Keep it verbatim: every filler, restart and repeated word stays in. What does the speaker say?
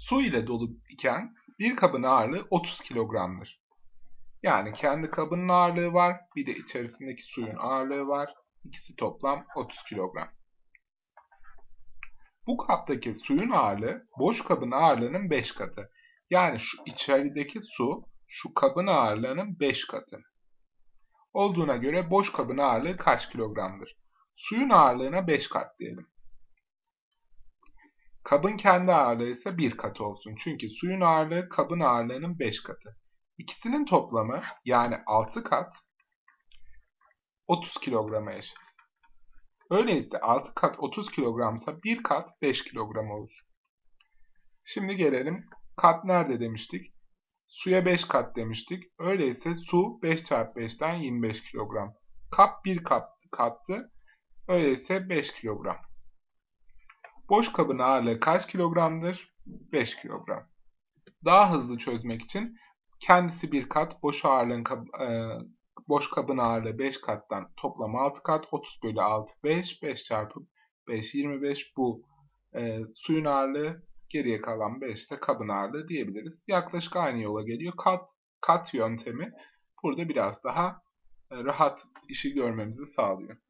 Su ile dolu iken bir kabın ağırlığı otuz kilogramdır. Yani kendi kabının ağırlığı var, bir de içerisindeki suyun ağırlığı var. İkisi toplam otuz kilogram. Bu kaptaki suyun ağırlığı boş kabın ağırlığının beş katı. Yani şu içerideki su şu kabın ağırlığının beş katı. Olduğuna göre boş kabın ağırlığı kaç kilogramdır? Suyun ağırlığına beş kat diyelim. Kabın kendi ağırlığı ise bir katı olsun. Çünkü suyun ağırlığı kabın ağırlığının beş katı. İkisinin toplamı yani altı kat otuz kilograma eşit. Öyleyse altı kat otuz kilogramsa bir kat beş kilogram olur. Şimdi gelelim kat nerede demiştik? Suya beş kat demiştik. Öyleyse su beş çarpı beşten yirmi beş kilogram. Kap bir kap kattı. Öyleyse beş kilogram. Boş kabın ağırlığı kaç kilogramdır? beş kilogram. Daha hızlı çözmek için kendisi bir kat, boş ağırlığın kab e, boş kabın ağırlığı beş kattan toplam altı kat, otuz bölü altı beş, beş çarpı beş yirmi beş bu e, suyun ağırlığı, geriye kalan beş de kabın ağırlığı diyebiliriz. Yaklaşık aynı yola geliyor. Kat kat yöntemi burada biraz daha e, rahat işi görmemizi sağlıyor.